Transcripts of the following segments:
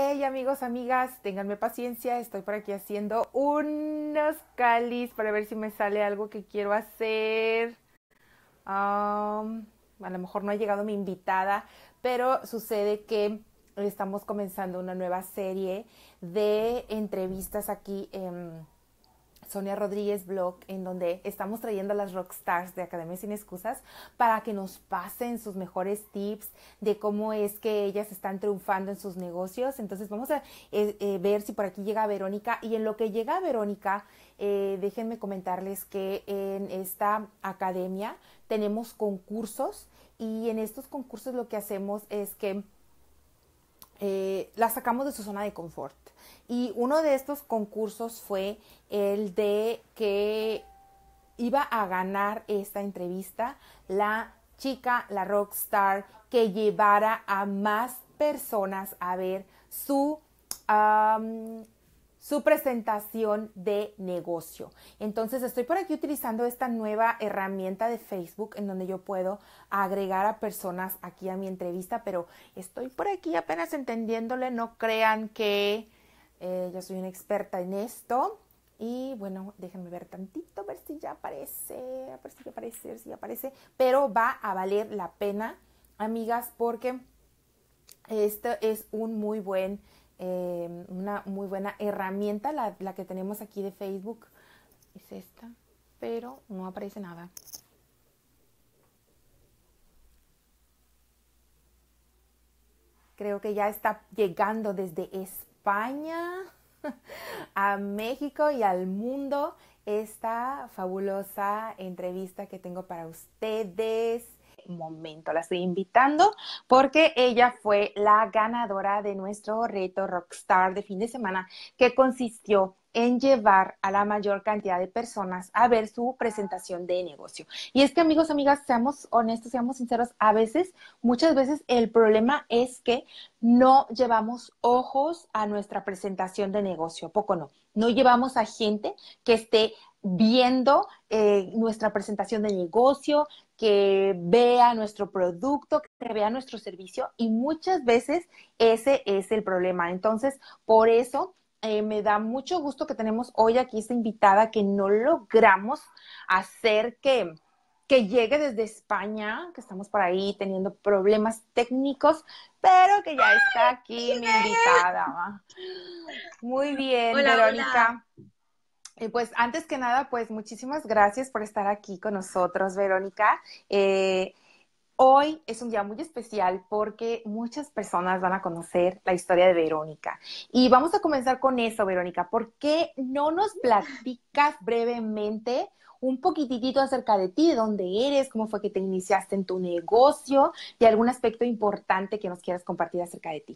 Hey amigos, amigas, ténganme paciencia, estoy por aquí haciendo unos cáliz para ver si me sale algo que quiero hacer. A lo mejor no ha llegado mi invitada, pero sucede que estamos comenzando una nueva serie de entrevistas aquí en Sonia Rodríguez Blog, en donde estamos trayendo a las rockstars de Academia Sin Excusas para que nos pasen sus mejores tips de cómo es que ellas están triunfando en sus negocios. Entonces vamos a ver si por aquí llega Verónica, y en lo que llega Verónica, déjenme comentarles que en esta academia tenemos concursos, y en estos concursos lo que hacemos es que la sacamos de su zona de confort. Y uno de estos concursos fue el de que iba a ganar esta entrevista la chica, la rockstar, que llevara a más personas a ver su presentación de negocio. Entonces estoy por aquí utilizando esta nueva herramienta de Facebook en donde yo puedo agregar a personas aquí a mi entrevista, pero estoy por aquí apenas entendiéndole, no crean que yo soy una experta en esto. Y bueno, déjenme ver tantito, a ver si ya aparece, a ver si ya aparece, a ver si ya aparece, pero va a valer la pena, amigas, porque esto es una muy buena herramienta, la que tenemos aquí de Facebook. Es esta, pero no aparece nada. Creo que ya está llegando desde España a México y al mundo esta fabulosa entrevista que tengo para ustedes. Momento, la estoy invitando porque ella fue la ganadora de nuestro reto Rockstar de fin de semana, que consistió en llevar a la mayor cantidad de personas a ver su presentación de negocio. Y es que, amigos, amigas, seamos honestos, seamos sinceros, muchas veces el problema es que no llevamos ojos a nuestra presentación de negocio, ¿a poco no? No llevamos a gente que esté viendo nuestra presentación de negocio, que vea nuestro producto, que vea nuestro servicio, y muchas veces ese es el problema. Entonces, por eso me da mucho gusto que tenemos hoy aquí esta invitada, que no logramos hacer que llegue desde España, que estamos por ahí teniendo problemas técnicos, pero que ya está aquí mi invitada. Muy bien, Hola, hola. Verónica. Pues antes que nada, pues muchísimas gracias por estar aquí con nosotros, Verónica. Eh, Hoy es un día muy especial porque muchas personas van a conocer la historia de Verónica. Y vamos a comenzar con eso, Verónica. ¿Por qué no nos platicas brevemente un poquitito acerca de ti, de dónde eres, cómo fue que te iniciaste en tu negocio, y algún aspecto importante que nos quieras compartir acerca de ti?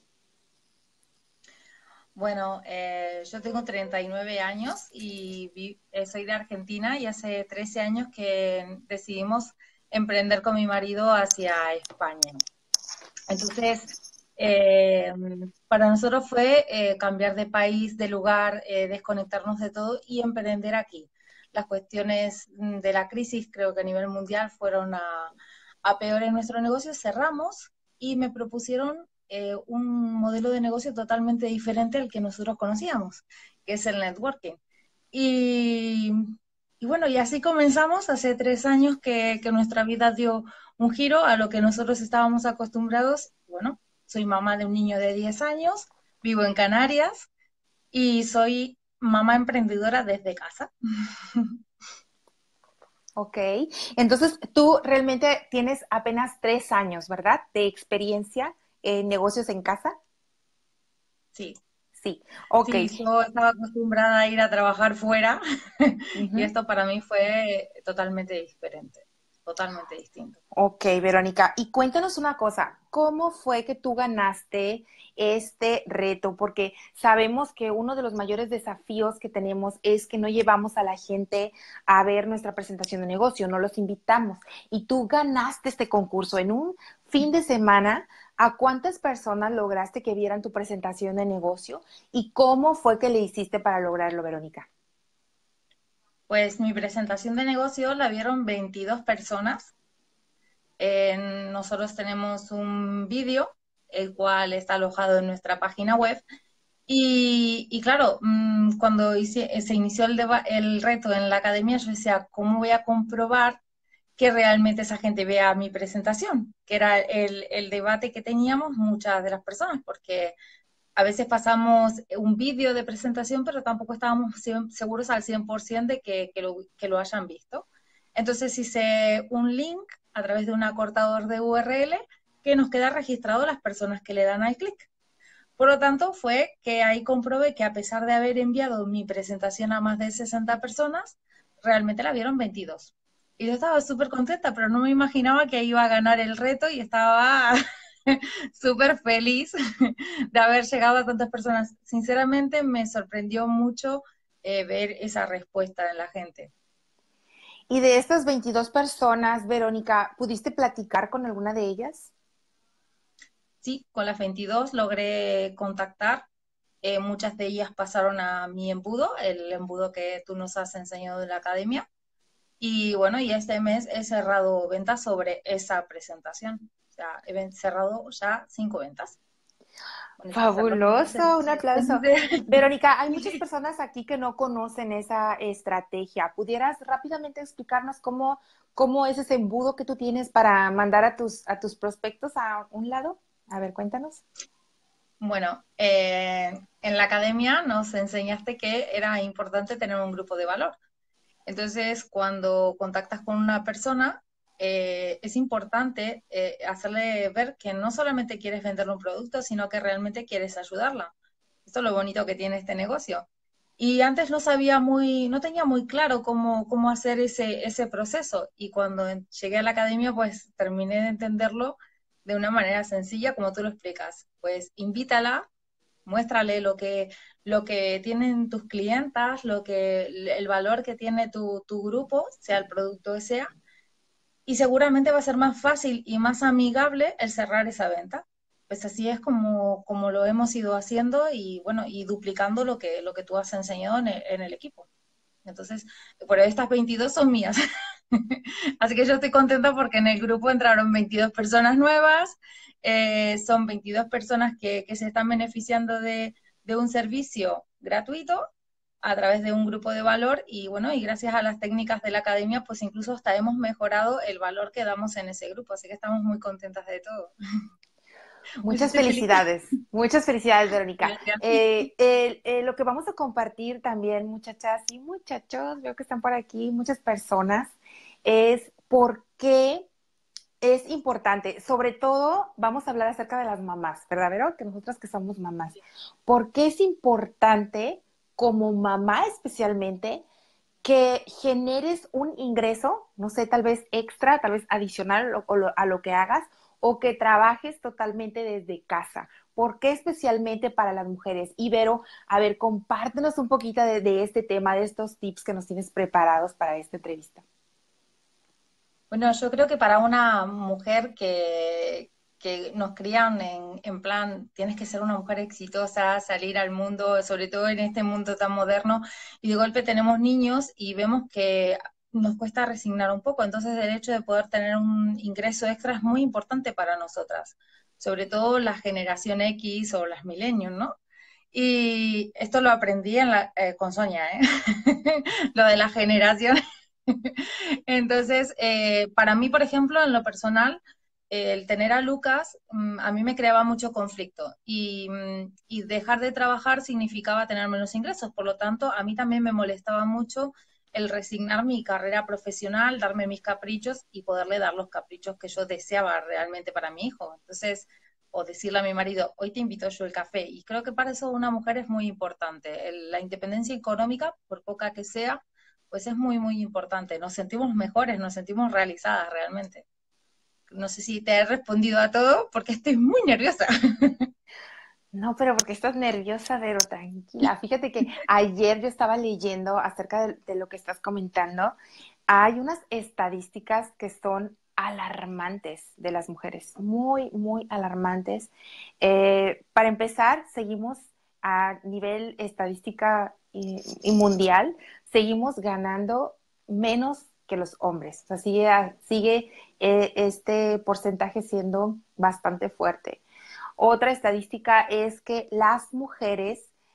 Bueno, yo tengo 39 años y soy de Argentina, y hace 13 años que decidimos emprender con mi marido hacia España. Entonces, eh, para nosotros fue cambiar de país, de lugar, desconectarnos de todo y emprender aquí. Las cuestiones de la crisis, creo que a nivel mundial, fueron a peor en nuestro negocio. Cerramos y me propusieron un modelo de negocio totalmente diferente al que nosotros conocíamos, que es el networking. Y, y bueno, y así comenzamos hace 3 años que nuestra vida dio un giro a lo que nosotros estábamos acostumbrados. Bueno, soy mamá de un niño de 10 años, vivo en Canarias y soy mamá emprendedora desde casa. Ok, entonces tú realmente tienes apenas 3 años, ¿verdad? De experiencia en negocios en casa. Sí, Sí, ok. sí, yo estaba acostumbrada a ir a trabajar fuera y Ujú. esto para mí fue totalmente diferente, totalmente distinto. Ok, Verónica, y cuéntanos una cosa, ¿cómo fue que tú ganaste este reto? Porque sabemos que uno de los mayores desafíos que tenemos es que no llevamos a la gente a ver nuestra presentación de negocio, no los invitamos. Y tú ganaste este concurso en un fin de semana. ¿A cuántas personas lograste que vieran tu presentación de negocio? ¿Y cómo fue que le hiciste para lograrlo, Verónica? Pues mi presentación de negocio la vieron 22 personas. Nosotros tenemos un vídeo, el cual está alojado en nuestra página web, Y claro, cuando se inició el reto en la academia, yo decía, ¿cómo voy a comprobar que realmente esa gente vea mi presentación? Que era el debate que teníamos muchas de las personas, porque a veces pasamos un vídeo de presentación, pero tampoco estábamos seguros al 100% de que lo hayan visto. Entonces hice un link a través de un acortador de URL que nos queda registrado las personas que le dan al clic. Por lo tanto, fue que ahí comprobé que a pesar de haber enviado mi presentación a más de 60 personas, realmente la vieron 22. Y yo estaba súper contenta, pero no me imaginaba que iba a ganar el reto y estaba súper feliz de haber llegado a tantas personas. Sinceramente, me sorprendió mucho ver esa respuesta de la gente. Y de estas 22 personas, Verónica, ¿pudiste platicar con alguna de ellas? Sí, con las 22 logré contactar. Muchas de ellas pasaron a mi embudo, el embudo que tú nos has enseñado en la academia. Y bueno, y este mes he cerrado ventas sobre esa presentación. O sea, cerrado ya 5 ventas. Bueno, estoy cerrando ventas Fabuloso, un aplauso. desde... Verónica, hay muchas Sí. personas aquí que no conocen esa estrategia. ¿Pudieras rápidamente explicarnos cómo es ese embudo que tú tienes para mandar a tus prospectos a un lado? A ver, cuéntanos. Bueno, en la academia nos enseñaste que era importante tener un grupo de valor. Entonces, cuando contactas con una persona, es importante hacerle ver que no solamente quieres venderle un producto, sino que realmente quieres ayudarla. Esto es lo bonito que tiene este negocio. Y antes no tenía muy claro cómo hacer ese proceso. Y cuando llegué a la academia, pues terminé de entenderlo de una manera sencilla, como tú lo explicas. Pues invítala, muéstrale lo que tienen tus clientas, el valor que tiene tu grupo, sea el producto que sea, y seguramente va a ser más fácil y más amigable el cerrar esa venta. Pues así es como lo hemos ido haciendo y bueno, y duplicando lo que tú has enseñado en el equipo. Entonces, por estas 22 son mías. Así que yo estoy contenta porque en el grupo entraron 22 personas nuevas, son 22 personas que se están beneficiando de un servicio gratuito a través de un grupo de valor y bueno, y gracias a las técnicas de la academia, pues incluso hasta hemos mejorado el valor que damos en ese grupo, así que estamos muy contentas de todo. Pues Muchas estoy feliz. muchas felicidades, Verónica. Gracias. Lo que vamos a compartir también, muchachas y muchachos, veo que están por aquí muchas personas, es por qué es importante. Sobre todo, vamos a hablar acerca de las mamás, ¿verdad, Vero? Que nosotras que somos mamás. ¿Por qué es importante, como mamá especialmente, que generes un ingreso, no sé, tal vez extra, tal vez adicional a lo que hagas, o que trabajes totalmente desde casa? ¿Por qué especialmente para las mujeres? Ibero, a ver, compártenos un poquito de este tema, de estos tips que nos tienes preparados para esta entrevista. Bueno, yo creo que para una mujer que nos crían en plan, tienes que ser una mujer exitosa, salir al mundo, sobre todo en este mundo tan moderno, y de golpe tenemos niños y vemos que nos cuesta resignar un poco. Entonces, el hecho de poder tener un ingreso extra es muy importante para nosotras, sobre todo la generación X o las millennials, ¿no? Y esto lo aprendí con Sonia, ¿eh? Lo de la generación. Entonces, para mí, por ejemplo, en lo personal, el tener a Lucas a mí me creaba mucho conflicto y dejar de trabajar significaba tener menos ingresos. Por lo tanto, a mí también me molestaba mucho el resignar mi carrera profesional, darme mis caprichos y poderle dar los caprichos que yo deseaba realmente para mi hijo. Entonces, o decirle a mi marido, hoy te invito yo el café. Y creo que para eso una mujer es muy importante. La independencia económica, por poca que sea, pues es muy, muy importante. Nos sentimos mejores, nos sentimos realizadas realmente. No sé si te he respondido a todo porque estoy muy nerviosa. No, pero porque estás nerviosa, Vero, tranquila. Fíjate que ayer yo estaba leyendo acerca de lo que estás comentando. Hay unas estadísticas que son alarmantes de las mujeres, muy, muy alarmantes. Para empezar, seguimos a nivel estadística y mundial, seguimos ganando menos que los hombres. O sea, sigue este porcentaje siendo bastante fuerte. Otra estadística es que las mujeres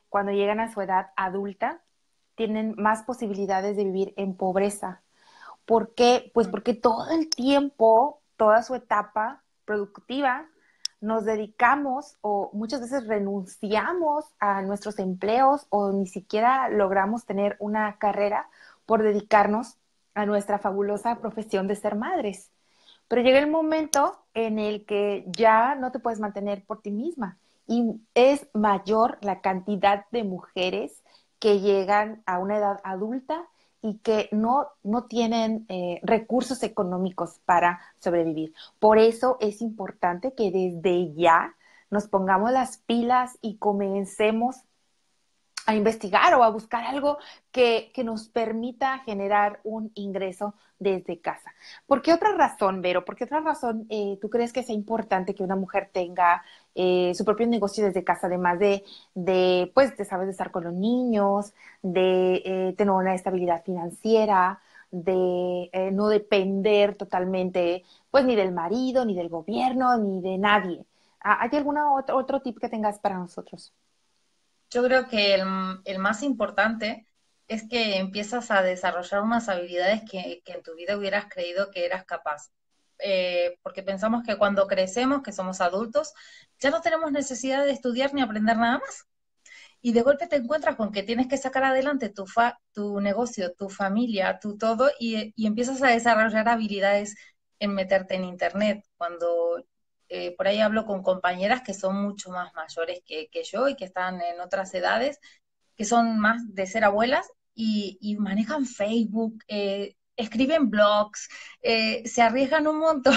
cuando llegan a su edad adulta, tienen más posibilidades de vivir en pobreza. ¿Por qué? Pues porque todo el tiempo, toda su etapa productiva, nos dedicamos o muchas veces renunciamos a nuestros empleos o ni siquiera logramos tener una carrera por dedicarnos a nuestra fabulosa profesión de ser madres. Pero llega el momento en el que ya no te puedes mantener por ti misma y es mayor la cantidad de mujeres que llegan a una edad adulta y que no tienen recursos económicos para sobrevivir. Por eso es importante que desde ya nos pongamos las pilas y comencemos a investigar o a buscar algo que nos permita generar un ingreso desde casa. ¿Por qué otra razón, Vero? ¿Por qué otra razón tú crees que sea importante que una mujer tenga su propio negocio desde casa, además pues, de, sabes, de estar con los niños, de tener una estabilidad financiera, de no depender totalmente, pues, ni del marido, ni del gobierno, ni de nadie? ¿Hay alguna otro tip que tengas para nosotros? Yo creo que el más importante es que empiezas a desarrollar unas habilidades que en tu vida hubieras creído que eras capaz. Porque pensamos que cuando crecemos, que somos adultos, ya no tenemos necesidad de estudiar ni aprender nada más. Y de golpe te encuentras con que tienes que sacar adelante tu negocio, tu familia, tu todo, y empiezas a desarrollar habilidades en meterte en internet. Cuando por ahí hablo con compañeras que son mucho más mayores que yo y que están en otras edades, que son más de ser abuelas y manejan Facebook, escriben blogs, se arriesgan un montón.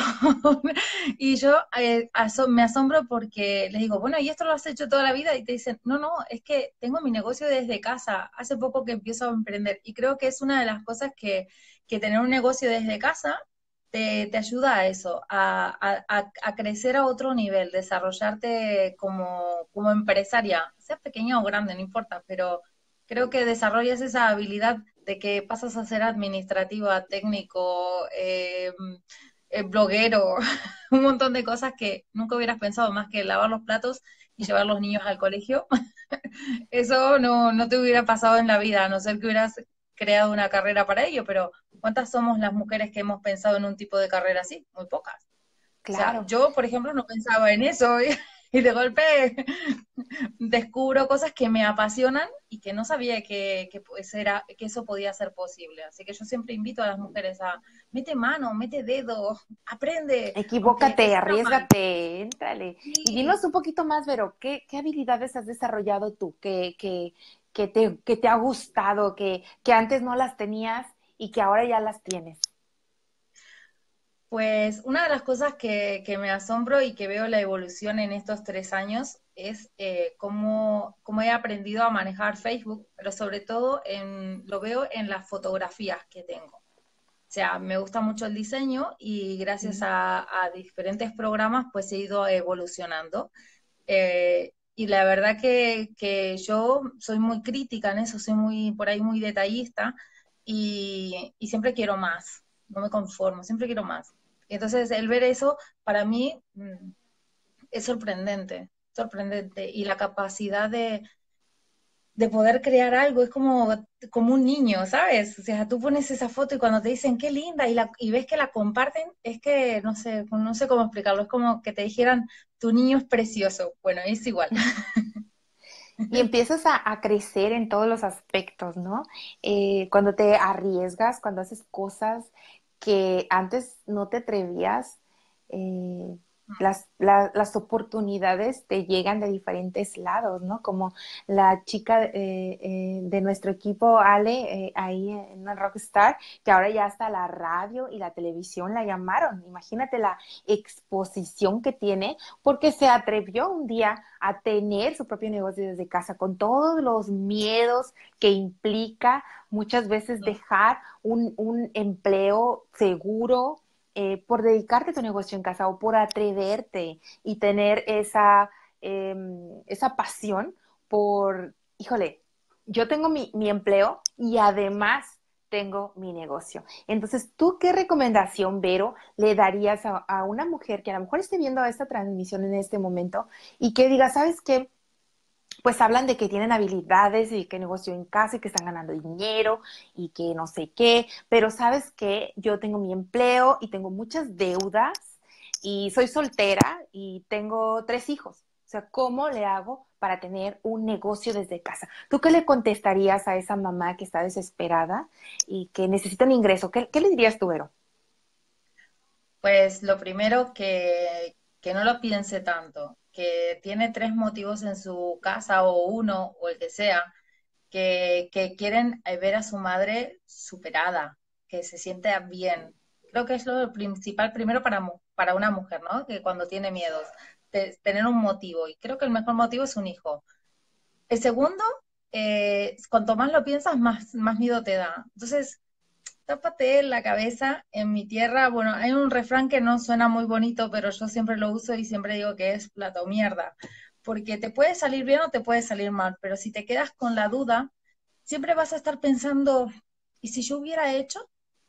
Y yo me asombro porque les digo, bueno, ¿y esto lo has hecho toda la vida? Y te dicen, no, no, es que tengo mi negocio desde casa, hace poco que empiezo a emprender. Y creo que es una de las cosas que tener un negocio desde casa te ayuda a eso, a crecer a otro nivel, desarrollarte como empresaria, sea pequeña o grande, no importa, pero creo que desarrollas esa habilidad de que pasas a ser administrativa, técnico, bloguero, un montón de cosas que nunca hubieras pensado más que lavar los platos y llevar los niños al colegio. Eso no te hubiera pasado en la vida, a no ser que hubieras creado una carrera para ello, pero ¿cuántas somos las mujeres que hemos pensado en un tipo de carrera así? Muy pocas. O sea, Claro. yo, por ejemplo, no pensaba en eso y de golpe descubro cosas que me apasionan y que no sabía que eso podía ser posible. Así que yo siempre invito a las mujeres a mete mano, mete dedo, aprende, aunque te Equivócate, salga mal. arriesgate, éntrale. Y Sí, dinos un poquito más, Vero, ¿qué habilidades has desarrollado tú que te ha gustado, que antes no las tenías y que ahora ya las tienes? pues una de las cosas que me asombro y que veo la evolución en estos 3 años es cómo he aprendido a manejar Facebook, pero sobre todo lo veo en las fotografías que tengo. O sea, me gusta mucho el diseño y gracias Mm. a diferentes programas pues he ido evolucionando. Y la verdad que yo soy muy crítica en eso, soy por ahí muy detallista y siempre quiero más, no me conformo, siempre quiero más. Entonces, el ver eso, para mí, es sorprendente, sorprendente. Y la capacidad de poder crear algo, es como un niño, ¿sabes? O sea, tú pones esa foto y cuando te dicen qué linda y ves que la comparten, es que no sé cómo explicarlo, es como que te dijeran, tu niño es precioso. Bueno, es igual. Y empiezas a crecer en todos los aspectos, ¿no? Cuando te arriesgas, cuando haces cosas que antes no te atrevías, eh, las oportunidades te llegan de diferentes lados, ¿no? Como la chica de nuestro equipo, Ale, ahí en una Rockstar, que ahora ya hasta la radio y la televisión la llamaron. Imagínate la exposición que tiene porque se atrevió un día a tener su propio negocio desde casa, con todos los miedos que implica muchas veces dejar un empleo seguro por dedicarte a tu negocio en casa o por atreverte y tener esa pasión por, híjole, yo tengo mi empleo y además tengo mi negocio. Entonces, ¿tú qué recomendación, Vero, le darías a una mujer que a lo mejor esté viendo esta transmisión en este momento y que diga, ¿sabes qué? pues hablan de que tienen habilidades y que negocio en casa y que están ganando dinero y que no sé qué, pero sabes que yo tengo mi empleo y tengo muchas deudas y soy soltera y tengo 3 hijos. O sea, ¿cómo le hago para tener un negocio desde casa? ¿Tú qué le contestarías a esa mamá que está desesperada y que necesita un ingreso? ¿Qué le dirías tú, Vero? Pues lo primero que no lo piense tanto, que tiene tres motivos en su casa o uno o el que sea, que quieren ver a su madre superada, que se siente bien. Creo que es lo principal primero para una mujer, ¿no? Que cuando tiene miedos, tener un motivo. Y creo que el mejor motivo es un hijo. El segundo, cuanto más lo piensas, más miedo te da. Entonces, tápate la cabeza. En mi tierra, bueno, hay un refrán que no suena muy bonito, pero yo siempre lo uso y siempre digo que es plato mierda, porque te puede salir bien o te puede salir mal, pero si te quedas con la duda, siempre vas a estar pensando, ¿y si yo hubiera hecho?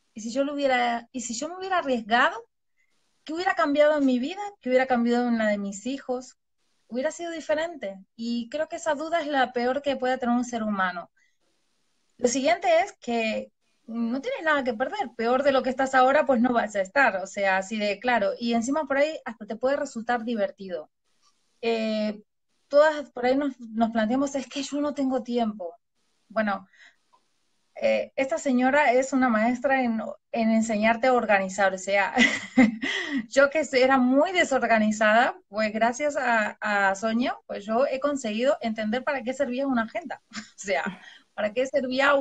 ¿Y si yo me hubiera arriesgado? ¿Qué hubiera cambiado en mi vida? ¿Qué hubiera cambiado en la de mis hijos? Hubiera sido diferente. Y creo que esa duda es la peor que puede tener un ser humano. Lo siguiente es que no tienes nada que perder. Peor de lo que estás ahora, pues no vas a estar. O sea, así de claro. Y encima por ahí hasta te puede resultar divertido. Eh, Todas por ahí nos planteamos, es que yo no tengo tiempo. Bueno, esta señora es una maestra en enseñarte a organizar. O sea, yo que era muy desorganizada, pues gracias a Sonia, pues yo he conseguido entender para qué servía una agenda. O sea, para qué servía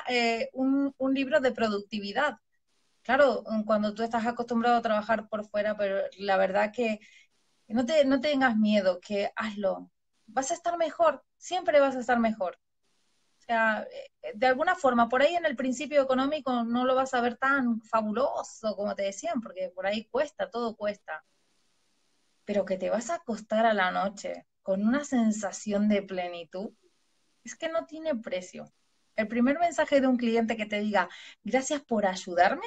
un libro de productividad. Claro, cuando tú estás acostumbrado a trabajar por fuera, pero la verdad que no tengas miedo, que hazlo. Vas a estar mejor, siempre vas a estar mejor. O sea, de alguna forma, por ahí en el principio económico no lo vas a ver tan fabuloso como te decían, porque por ahí cuesta, todo cuesta, pero que te vas a acostar a la noche con una sensación de plenitud, es que no tiene precio. El primer mensaje de un cliente que te diga, gracias por ayudarme,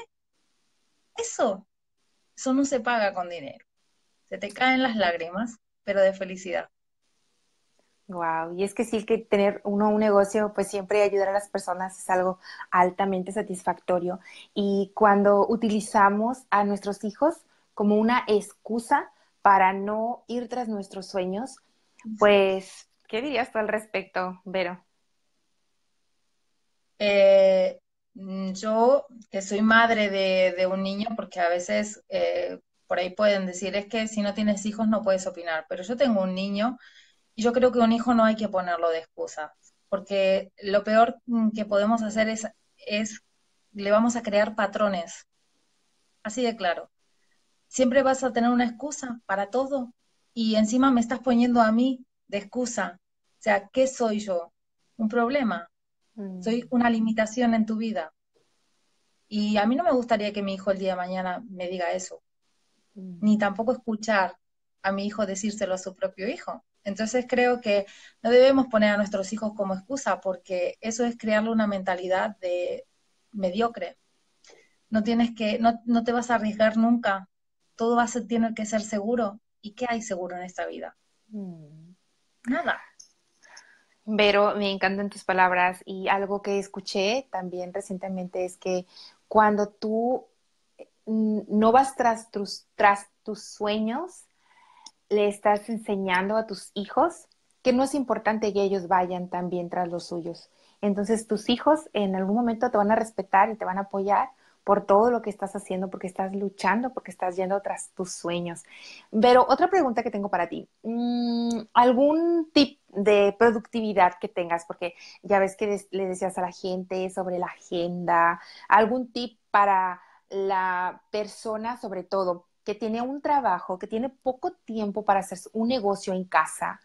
eso, eso no se paga con dinero. Se te caen las lágrimas, pero de felicidad. Wow, y es que sí que tener uno un negocio, pues siempre ayudar a las personas es algo altamente satisfactorio. Y cuando utilizamos a nuestros hijos como una excusa para no ir tras nuestros sueños, pues, ¿qué dirías tú al respecto, Vero? Eh, yo, que soy madre de un niño, porque a veces por ahí pueden decir, es que si no tienes hijos no puedes opinar, pero yo tengo un niño y yo creo que un hijo no hay que ponerlo de excusa, porque lo peor que podemos hacer es, le vamos a crear patrones, así de claro. Siempre vas a tener una excusa para todo y encima me estás poniendo a mí de excusa. O sea, ¿qué soy yo? ¿Un problema? ¿Soy Mm, una limitación en tu vida? Y a mí no me gustaría que mi hijo el día de mañana me diga eso, ni mm. tampoco escuchar a mi hijo decírselo a su propio hijo. Entonces creo que no debemos poner a nuestros hijos como excusa porque eso es crearle una mentalidad de mediocre. No te vas a arriesgar nunca. Todo tiene que ser seguro. ¿Y qué hay seguro en esta vida? Mm. Nada. Vero, me encantan tus palabras y algo que escuché también recientemente es que cuando tú no vas tras tus sueños, le estás enseñando a tus hijos que no es importante que ellos vayan también tras los suyos. Entonces tus hijos en algún momento te van a respetar y te van a apoyar por todo lo que estás haciendo, porque estás luchando, porque estás yendo tras tus sueños. Pero otra pregunta que tengo para ti, ¿algún tip de productividad que tengas? Porque ya ves que le decías a la gente sobre la agenda, algún tip para la persona, sobre todo, que tiene un trabajo, que tiene poco tiempo para hacer un negocio en casa,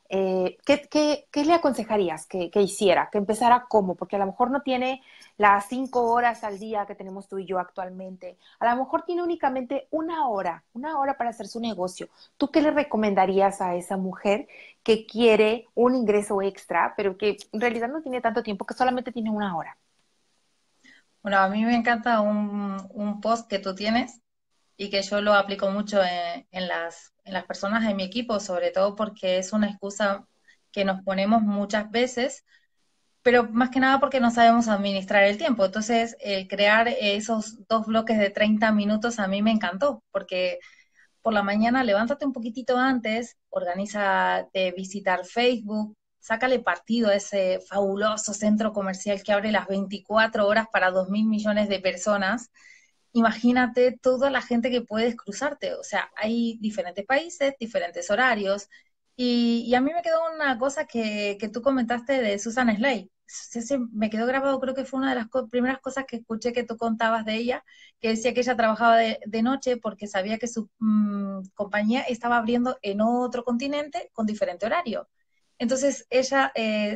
¿qué le aconsejarías que hiciera? Que empezara cómo, porque a lo mejor no tiene las 5 horas al día que tenemos tú y yo actualmente. A lo mejor tiene únicamente una hora para hacer su negocio. ¿Tú qué le recomendarías a esa mujer que quiere un ingreso extra, pero que en realidad no tiene tanto tiempo, que solamente tiene una hora? Bueno, a mí me encanta un post que tú tienes y que yo lo aplico mucho en las personas de mi equipo, sobre todo porque es una excusa que nos ponemos muchas veces, pero más que nada porque no sabemos administrar el tiempo. Entonces, el crear esos 2 bloques de 30 minutos a mí me encantó, porque por la mañana levántate un poquitito antes, organízate visitar Facebook, sácale partido a ese fabuloso centro comercial que abre las 24 horas para 2.000 millones de personas. Imagínate toda la gente que puedes cruzarte. O sea, hay diferentes países, diferentes horarios. Y a mí me quedó una cosa que tú comentaste de Susan Slade. Me quedó grabado, creo que fue una de las primeras cosas que escuché que tú contabas de ella, que decía que ella trabajaba de noche porque sabía que su compañía estaba abriendo en otro continente con diferente horario. Entonces ella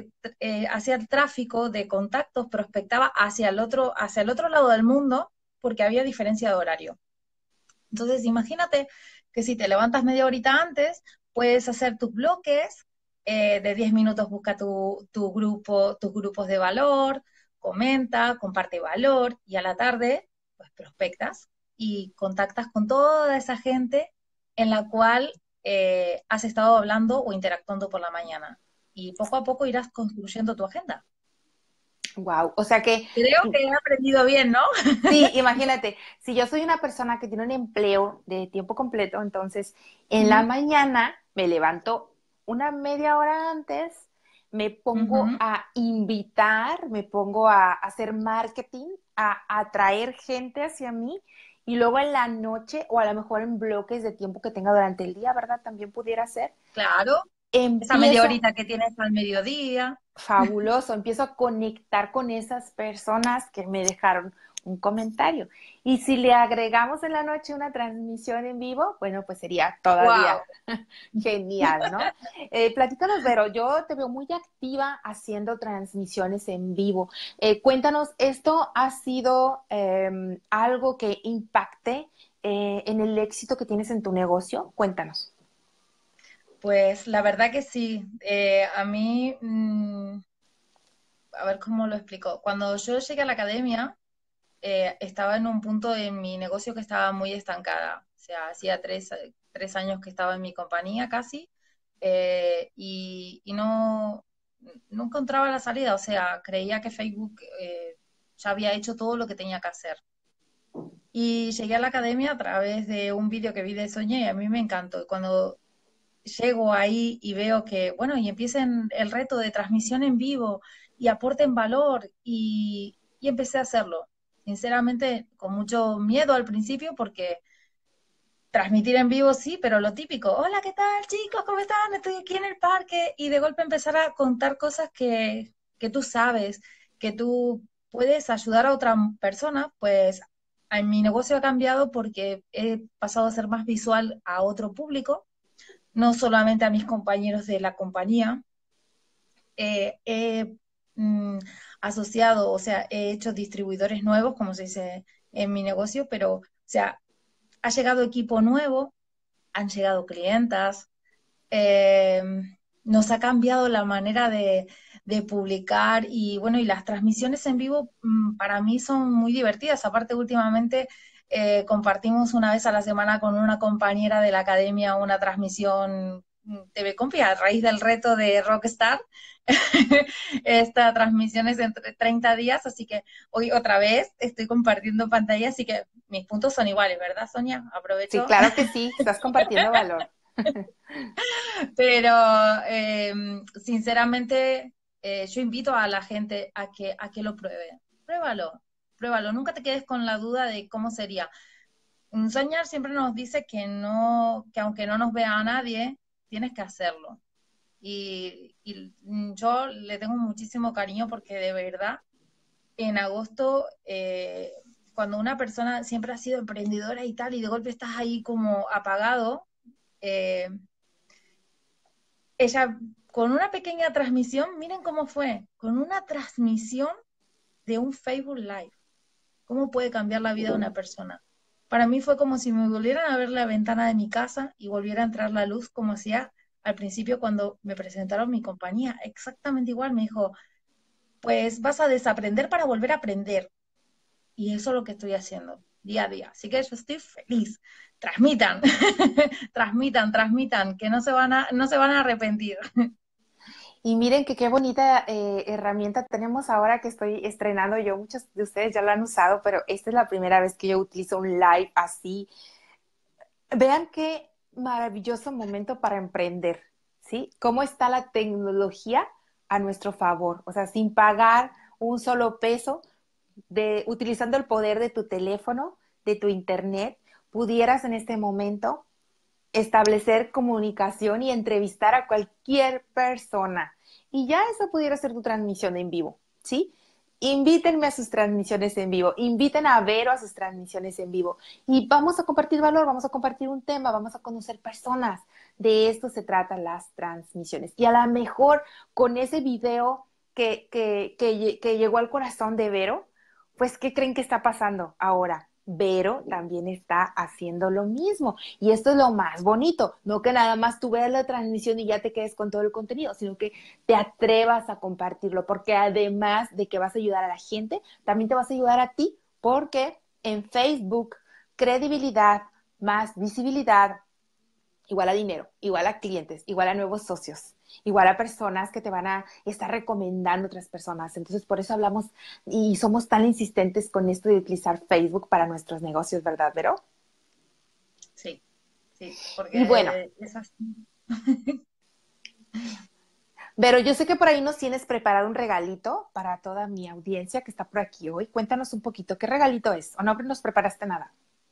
hacía el tráfico de contactos, prospectaba hacia el otro lado del mundo porque había diferencia de horario. Entonces, imagínate que si te levantas media horita antes, puedes hacer tus bloques, de 10 minutos busca tu grupo, tus grupos de valor, comenta, comparte valor, y a la tarde, pues prospectas y contactas con toda esa gente en la cual has estado hablando o interactuando por la mañana. Y poco a poco irás construyendo tu agenda. Wow, o sea que Creo que he aprendido bien, ¿no? sí, imagínate, si yo soy una persona que tiene un empleo de tiempo completo, entonces en la Ujú, mañana me levanto una media hora antes, me pongo ujú. a invitar, me pongo a hacer marketing, a atraer gente hacia mí y luego en la noche o a lo mejor en bloques de tiempo que tenga durante el día, ¿verdad? También pudiera ser. Claro, esa media Empiezo horita que tienes al mediodía. fabuloso, empiezo a conectar con esas personas que me dejaron un comentario. Y si le agregamos en la noche una transmisión en vivo, bueno, pues sería todavía Wow. genial, ¿no? Platícanos, Vero, yo te veo muy activa haciendo transmisiones en vivo. Cuéntanos, ¿esto ha sido algo que impacte en el éxito que tienes en tu negocio? Cuéntanos. Pues la verdad que sí. A mí, a ver cómo lo explico. Cuando yo llegué a la academia, estaba en un punto en mi negocio que estaba muy estancada. O sea, hacía 3 años que estaba en mi compañía casi, y no encontraba la salida. O sea, creía que Facebook ya había hecho todo lo que tenía que hacer. Y llegué a la academia a través de un vídeo que vi de Soñé y a mí me encantó. Y cuando llego ahí y veo que, bueno, y empiecen el reto de transmisión en vivo y aporten valor, y empecé a hacerlo. Sinceramente, con mucho miedo al principio porque transmitir en vivo sí, pero lo típico, hola, ¿qué tal, chicos? ¿Cómo están? Estoy aquí en el parque, y de golpe empezar a contar cosas que tú sabes, que tú puedes ayudar a otra persona. Pues en mi negocio ha cambiado porque he pasado a ser más visual a otro público, no solamente a mis compañeros de la compañía. He asociado, o sea, he hecho distribuidores nuevos, como se dice en mi negocio, pero, o sea, ha llegado equipo nuevo, han llegado clientas, eh, nos ha cambiado la manera de publicar, y bueno, y las transmisiones en vivo para mí son muy divertidas. Aparte, últimamente compartimos una vez a la semana con una compañera de la academia una transmisión TV Compi a raíz del reto de Rockstar. Esta transmisión es entre 30 días, así que hoy otra vez estoy compartiendo pantalla, así que mis puntos son iguales, ¿verdad, Sonia? Sí, Aprovecho. claro que sí, estás compartiendo valor. Pero sinceramente, yo invito a la gente a que lo pruebe. Pruébalo, pruébalo. Nunca te quedes con la duda de cómo sería. Soñar siempre nos dice que no, que aunque no nos vea a nadie, tienes que hacerlo. Y yo le tengo muchísimo cariño porque de verdad, en agosto, cuando una persona siempre ha sido emprendedora y tal, y de golpe estás ahí como apagado, eh, ella, con una pequeña transmisión, miren cómo fue, con una transmisión de un Facebook Live, cómo puede cambiar la vida de una persona. Para mí fue como si me volvieran a ver la ventana de mi casa y volviera a entrar la luz, como hacía al principio cuando me presentaron mi compañía. Exactamente igual, me dijo, pues vas a desaprender para volver a aprender. Y eso es lo que estoy haciendo día a día. Así que yo estoy feliz. Transmitan, transmitan, transmitan, que no se van a arrepentir. Y miren que qué bonita herramienta tenemos ahora que estoy estrenando yo. Muchos de ustedes ya lo han usado, pero esta es la primera vez que yo utilizo un live así. Vean qué maravilloso momento para emprender, ¿sí? Cómo está la tecnología a nuestro favor, o sea, sin pagar un solo peso, utilizando el poder de tu teléfono, de tu internet, pudieras en este momento establecer comunicación y entrevistar a cualquier persona. Y ya eso pudiera ser tu transmisión en vivo, ¿sí? Invítenme a sus transmisiones en vivo, inviten a Vero a sus transmisiones en vivo y vamos a compartir valor, vamos a compartir un tema, vamos a conocer personas. De esto se tratan las transmisiones. Y a lo mejor con ese video que llegó al corazón de Vero, pues, ¿qué creen que está pasando ahora? Vero también está haciendo lo mismo. Y esto es lo más bonito, no que nada más tú veas la transmisión y ya te quedes con todo el contenido, sino que te atrevas a compartirlo, porque además de que vas a ayudar a la gente, también te vas a ayudar a ti, porque en Facebook, credibilidad más visibilidad igual a dinero, igual a clientes, igual a nuevos socios, igual a personas que te van a estar recomendando otras personas. Entonces, por eso hablamos y somos tan insistentes con esto de utilizar Facebook para nuestros negocios, ¿verdad, Vero? Sí, sí, Y bueno, porque es así. Vero, yo sé que por ahí nos tienes preparado un regalito para toda mi audiencia que está por aquí hoy. Cuéntanos un poquito, ¿qué regalito es? ¿O no nos preparaste nada?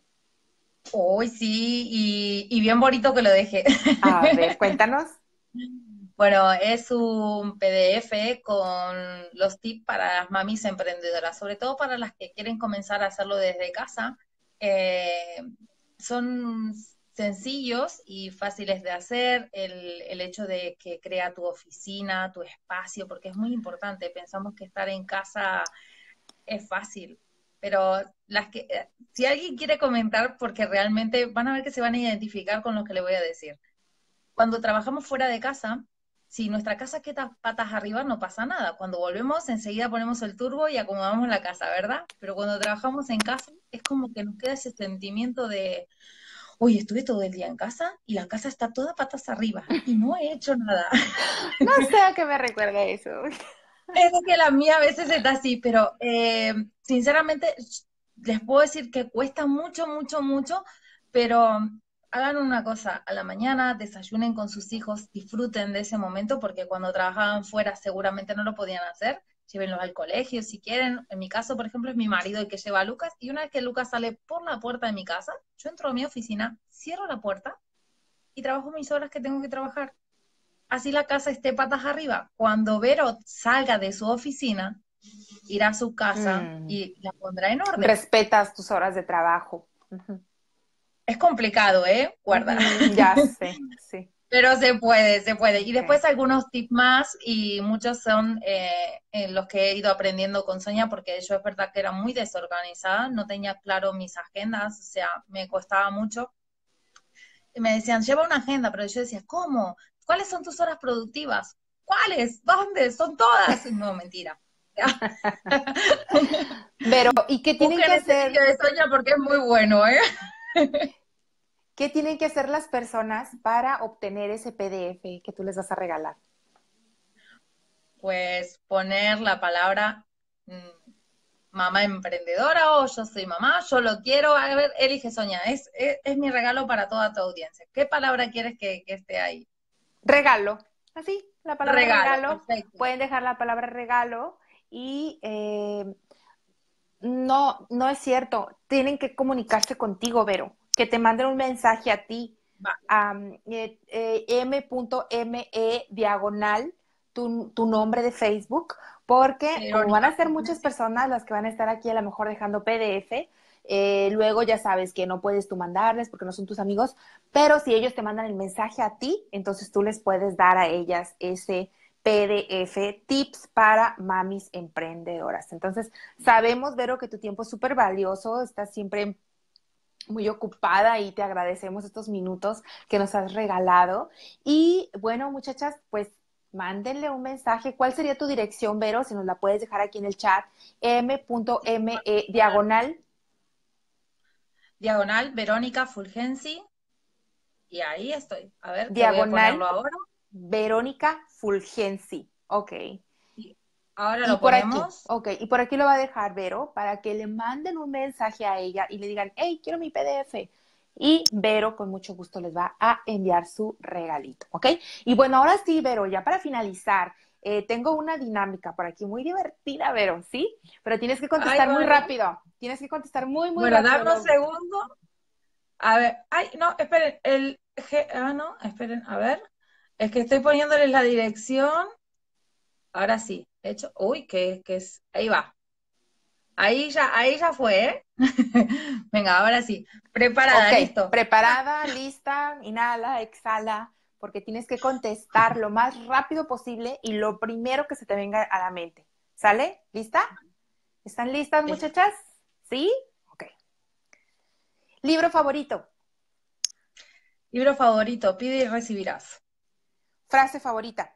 Uy, sí, y bien bonito que lo deje. A ver, cuéntanos. Bueno, es un PDF con los tips para las mamis emprendedoras, sobre todo para las que quieren comenzar a hacerlo desde casa. Eh, Son sencillos y fáciles de hacer. El hecho de que crea tu oficina, tu espacio, porque es muy importante. Pensamos que estar en casa es fácil, pero si alguien quiere comentar, porque realmente van a ver que se van a identificar con lo que le voy a decir. Cuando trabajamos fuera de casa, si nuestra casa queda patas arriba, no pasa nada. Cuando volvemos, enseguida ponemos el turbo y acomodamos la casa, ¿verdad? Pero cuando trabajamos en casa, es como que nos queda ese sentimiento de, uy, estuve todo el día en casa y la casa está toda patas arriba y no he hecho nada. No sé a qué me recuerda eso. Es que la mía a veces está así, pero sinceramente les puedo decir que cuesta mucho, mucho, mucho, pero hagan una cosa, a la mañana desayunen con sus hijos, disfruten de ese momento, porque cuando trabajaban fuera seguramente no lo podían hacer, llévenlos al colegio si quieren. En mi caso, por ejemplo, es mi marido el que lleva a Lucas, y una vez que Lucas sale por la puerta de mi casa, yo entro a mi oficina, cierro la puerta y trabajo mis horas que tengo que trabajar, así la casa esté patas arriba. Cuando Vero salga de su oficina, irá a su casa Mm, y la pondrá en orden. respetas tus horas de trabajo. Ujú. Es complicado, ¿eh? Guarda. Ujú, ya sé, sí. Pero se puede, se puede. Y Okay. después algunos tips más, y muchos son los que he ido aprendiendo con Sonia, porque yo es verdad que era muy desorganizada, no tenía claro mis agendas, o sea, me costaba mucho. Y me decían, lleva una agenda, pero yo decía, ¿cómo? ¿Cuáles son tus horas productivas? ¿Cuáles? ¿Dónde? Son todas. No, mentira. Pero, ¿y qué tienen que Busquen ese hacer? vídeo de Sonia porque es muy bueno, ¿eh? ¿Qué tienen que hacer las personas para obtener ese PDF que tú les vas a regalar? Pues poner la palabra mamá emprendedora o yo soy mamá, yo lo quiero. A ver, elige Sonia, es mi regalo para toda tu audiencia. ¿Qué palabra quieres que esté ahí? Regalo, así, la palabra Regalo, regalo. perfecto. Pueden dejar la palabra regalo y no, no es cierto. Tienen que comunicarse contigo, Vero, que te manden un mensaje a ti, Va, a m.me diagonal tu nombre de Facebook, porque como van Verónica a ser muchas Fulgencio. personas las que van a estar aquí a lo mejor dejando PDF, luego ya sabes que no puedes tú mandarles porque no son tus amigos, pero si ellos te mandan el mensaje a ti, entonces tú les puedes dar a ellas ese PDF, tips para mamis emprendedoras. Entonces, sabemos, Vero, que tu tiempo es súper valioso, estás siempre muy ocupada y te agradecemos estos minutos que nos has regalado. Y bueno, muchachas, pues mándenle un mensaje. ¿Cuál sería tu dirección, Vero? Si nos la puedes dejar aquí en el chat, m.me diagonal, Diagonal, Verónica Fulgenci. Y ahí estoy. A ver, ¿qué voy a diagonal, ponerlo ahora? Verónica Fulgenci. Ok. Y ahora Y lo por aquí, ponemos. ok, y por aquí lo va a dejar Vero para que le manden un mensaje a ella y le digan, hey, quiero mi PDF. Y Vero con mucho gusto les va a enviar su regalito, ¿ok? Y bueno, ahora sí, Vero, ya para finalizar, tengo una dinámica por aquí muy divertida, Vero, ¿sí? Pero tienes que Ay, contestar muy vale. rápido. Tienes que contestar muy, muy Bueno, rápido. dame un segundo. A ver, ay, no, esperen, no, esperen, a ver. Es que estoy poniéndoles la dirección. Ahora sí, de hecho, uy, que es, ahí va. Ahí ya fue, ¿eh? Venga, ahora sí. Preparada, Ok, listo. preparada, lista, inhala, exhala, porque tienes que contestar lo más rápido posible y lo primero que se te venga a la mente. ¿Sale? ¿Lista? ¿Están listas, Listo. muchachas? ¿Sí? Ok. Libro favorito, Libro favorito, pide y recibirás. frase favorita,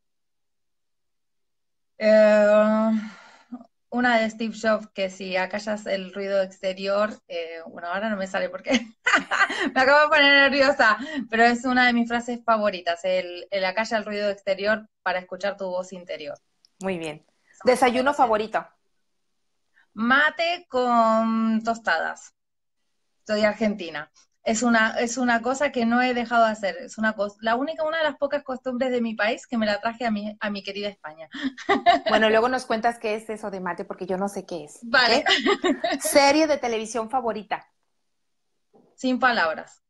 Eh, una de Steve Jobs, que si acallas el ruido exterior, bueno, ahora no me sale porque me acabo de poner nerviosa, pero es una de mis frases favoritas, el acalla el ruido exterior para escuchar tu voz interior. muy bien. Eso me gusta Desayuno demasiado. favorito, Mate con tostadas. Soy argentina. Es una cosa que no he dejado de hacer. Es una cosa, una de las pocas costumbres de mi país que me la traje a mi querida España. bueno, luego nos cuentas qué es eso de mate porque yo no sé qué es, ¿ok? Vale, Serie de televisión favorita, sin palabras.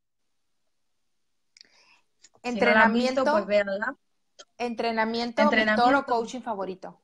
Si no la han visto, pues entrenamiento, véanla. entrenamiento, mentor o Entrenamiento. coaching favorito.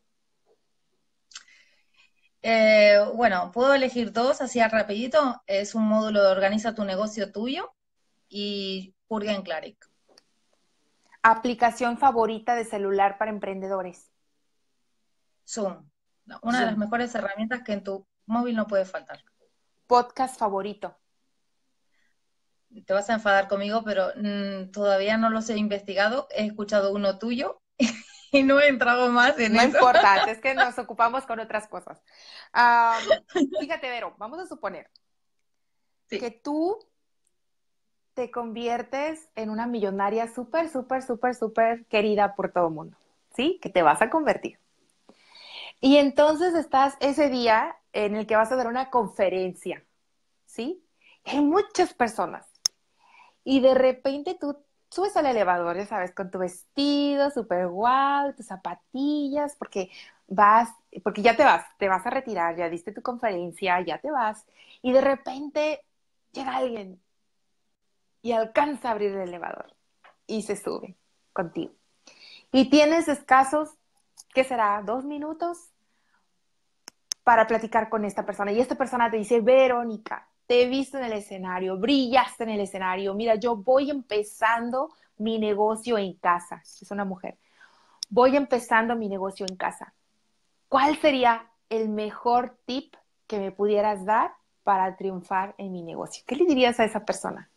Bueno, puedo elegir dos así a rapidito. Es un módulo de Organiza tu negocio tuyo y Jürgen Klarik. Aplicación favorita de celular para emprendedores. Zoom. No, una de las Zoom. mejores herramientas que en tu móvil no puede faltar. Podcast favorito. Te vas a enfadar conmigo, pero todavía no los he investigado. He escuchado uno tuyo y no he entrado más en No eso. importa, es que nos ocupamos con otras cosas. Fíjate, Vero, vamos a suponer que Sí. tú te conviertes en una millonaria súper, súper, súper, súper querida por todo el mundo, ¿sí? Que te vas a convertir. Y entonces estás ese día en el que vas a dar una conferencia, ¿sí? Y hay muchas personas. Y de repente tú subes al elevador, ya sabes, con tu vestido súper guau, tus zapatillas, porque vas, porque ya te vas a retirar, ya diste tu conferencia, ya te vas. Y de repente llega alguien y alcanza a abrir el elevador y se sube contigo. Y tienes escasos, ¿qué será? 2 minutos para platicar con esta persona. Y esta persona te dice, Verónica, te he visto en el escenario, brillaste en el escenario. Mira, yo voy empezando mi negocio en casa. Es una mujer. Voy empezando mi negocio en casa. ¿Cuál sería el mejor tip que me pudieras dar para triunfar en mi negocio? ¿Qué le dirías a esa persona?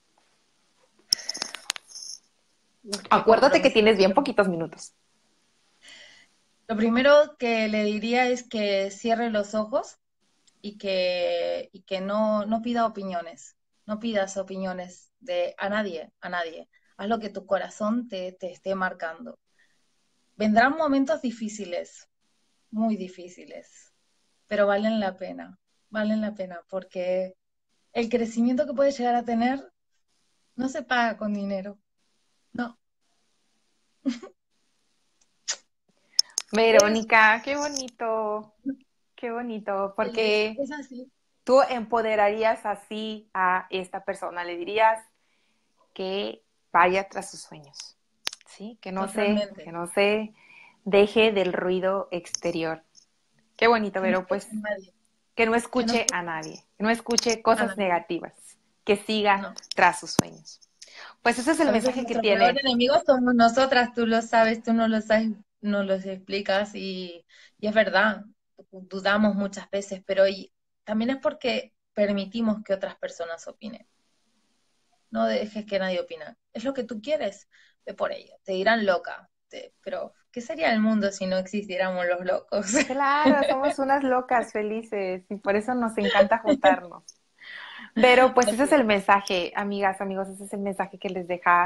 Uf, qué Acuérdate que tienes bien comprometido. poquitos minutos. Lo primero que le diría es que cierre los ojos y que no pida opiniones. No pidas opiniones a nadie, a nadie. Haz lo que tu corazón te esté marcando. Vendrán momentos difíciles, muy difíciles, pero valen la pena, porque el crecimiento que puedes llegar a tener no se paga con dinero, no, es, Verónica, qué bonito, porque es así, tú empoderarías así a esta persona, le dirías que vaya tras sus sueños, ¿sí? Que totalmente. no se deje del ruido exterior. Qué bonito, Que no pero escuche pues a nadie, que no que no escuche escuche a nadie, que no escuche a cosas nadie, negativas, que siga no. tras sus sueños. Pues ese es el A veces mensaje que nuestro peor tiene. enemigo somos nosotras, tú lo sabes, tú no lo sabes, no lo explicas y es verdad, dudamos muchas veces, pero también es porque permitimos que otras personas opinen. No dejes que nadie opine. Es lo que tú quieres, ve por ello. Te dirán loca, pero ¿qué sería el mundo si no existiéramos los locos? Claro, somos unas locas felices y por eso nos encanta juntarnos. Pero pues ese Así es el es. mensaje, amigas, amigos, ese es el mensaje que les deja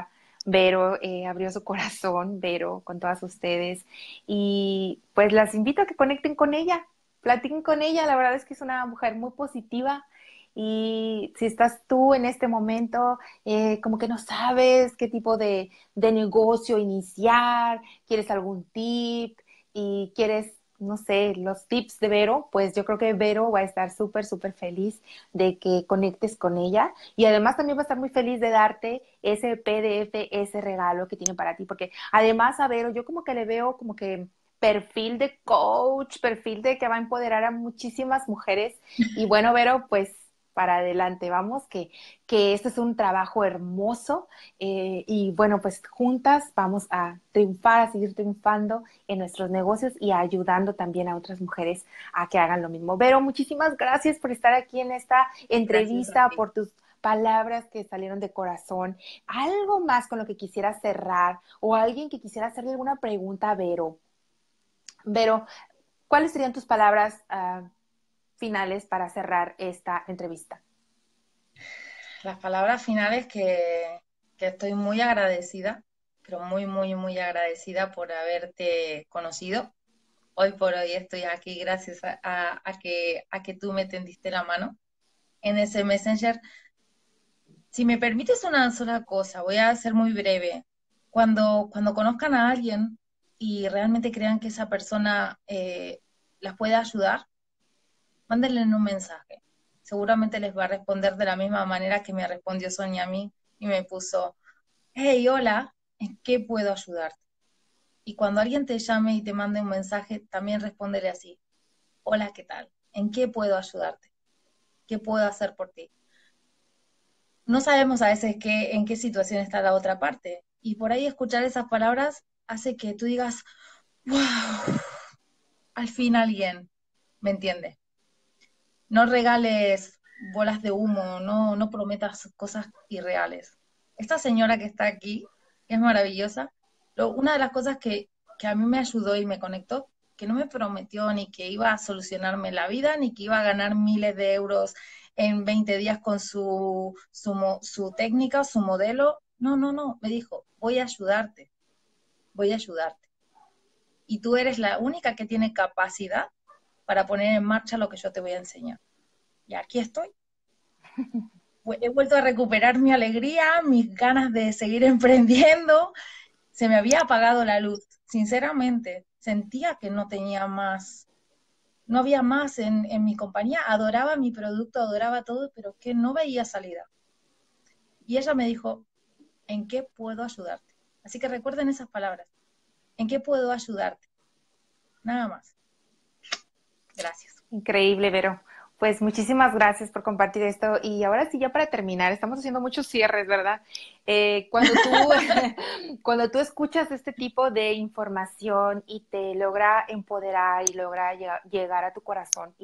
Vero abrió su corazón, Vero, con todas ustedes. Y pues las invito a que conecten con ella, platiquen con ella. La verdad es que es una mujer muy positiva. Y si estás tú en este momento, como que no sabes qué tipo de negocio iniciar, quieres algún tip y quieres, no sé, los tips de Vero, pues yo creo que Vero va a estar súper, súper feliz de que conectes con ella. Y además también va a estar muy feliz de darte ese PDF, ese regalo que tiene para ti, porque además a Vero yo como que le veo como que perfil de coach, perfil de que va a empoderar a muchísimas mujeres. Y bueno, Vero, pues para adelante, vamos, que este es un trabajo hermoso y bueno, pues juntas vamos a triunfar, a seguir triunfando en nuestros negocios y ayudando también a otras mujeres a que hagan lo mismo. Vero, muchísimas gracias por estar aquí en esta Gracias a entrevista, ti. por tus palabras que salieron de corazón. ¿Algo más con lo que quisiera cerrar o alguien que quisiera hacerle alguna pregunta a Vero? Vero, ¿cuáles serían tus palabras finales para cerrar esta entrevista? Las palabras finales que estoy muy agradecida, pero muy, muy, muy agradecida por haberte conocido. Hoy por hoy estoy aquí gracias a que tú me tendiste la mano en ese Messenger. Si me permites una sola cosa, voy a ser muy breve. Cuando conozcan a alguien y realmente crean que esa persona las puede ayudar, mándenle un mensaje. Seguramente les va a responder de la misma manera que me respondió Sonia a mí y me puso, hey, hola, ¿en qué puedo ayudarte? Y cuando alguien te llame y te mande un mensaje, también respóndele así, hola, ¿qué tal? ¿En qué puedo ayudarte? ¿Qué puedo hacer por ti? No sabemos a veces en qué situación está la otra parte. Y por ahí escuchar esas palabras hace que tú digas, wow, al fin alguien me entiende. No regales bolas de humo, no prometas cosas irreales. Esta señora que está aquí, que es maravillosa, una de las cosas que a mí me ayudó y me conectó, que no me prometió ni que iba a solucionarme la vida, ni que iba a ganar miles de euros en 20 días con su técnica, su modelo. No, no, no, me dijo, voy a ayudarte. Y tú eres la única que tiene capacidad para poner en marcha lo que yo te voy a enseñar. Y aquí estoy. He vuelto a recuperar mi alegría, mis ganas de seguir emprendiendo. Se me había apagado la luz, sinceramente. Sentía que no tenía más, no había más en mi compañía. Adoraba mi producto, adoraba todo, pero que no veía salida. Y ella me dijo, ¿en qué puedo ayudarte? Así que recuerden esas palabras. ¿En qué puedo ayudarte? Nada más. Gracias. Increíble, Vero. Pues muchísimas gracias por compartir esto. Y ahora sí, ya para terminar, estamos haciendo muchos cierres, ¿verdad? Cuando tú, cuando tú escuchas este tipo de información y te logra empoderar y logra llegar a tu corazón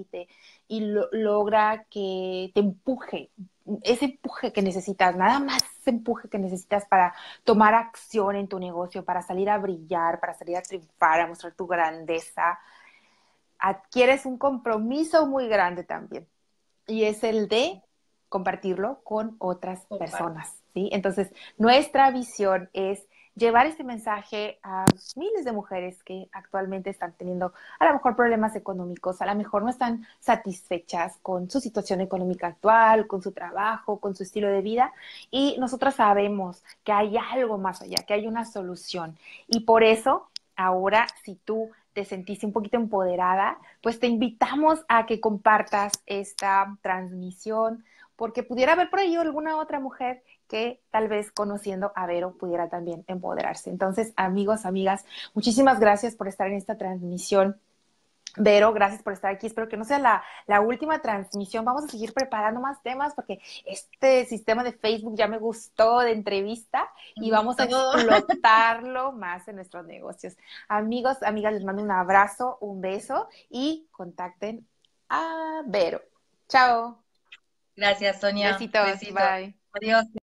y logra que te empuje, ese empuje que necesitas, nada más ese empuje que necesitas para tomar acción en tu negocio, para salir a brillar, para salir a triunfar, a mostrar tu grandeza, adquieres un compromiso muy grande también y es el de compartirlo con otras Comparto. personas, ¿sí? Entonces, nuestra visión es llevar este mensaje a miles de mujeres que actualmente están teniendo a lo mejor problemas económicos, a lo mejor no están satisfechas con su situación económica actual, con su trabajo, con su estilo de vida y nosotras sabemos que hay algo más allá, que hay una solución y por eso ahora si tú te sentiste un poquito empoderada, pues te invitamos a que compartas esta transmisión, porque pudiera haber por ahí alguna otra mujer que tal vez conociendo a Vero pudiera también empoderarse. Entonces, amigos, amigas, muchísimas gracias por estar en esta transmisión. Vero, gracias por estar aquí. Espero que no sea la última transmisión. Vamos a seguir preparando más temas porque este sistema de Facebook ya me gustó de entrevista Me y vamos a gustó. explotarlo más en nuestros negocios. Amigos, amigas, les mando un abrazo, un beso y contacten a Vero. Chao. Gracias, Sonia. Besitos. Besito. Bye. Adiós.